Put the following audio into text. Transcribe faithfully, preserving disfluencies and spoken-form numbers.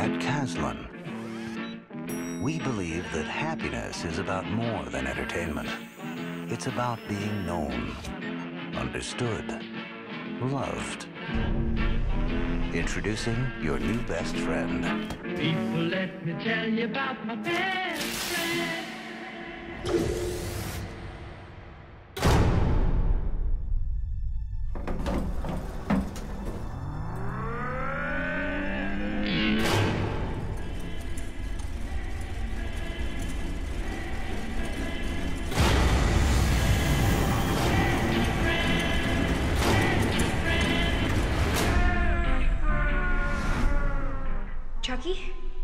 At Caslin, we believe that happiness is about more than entertainment. It's about being known, understood, loved. Introducing your new best friend. People, let me tell you about my best friend. Chucky?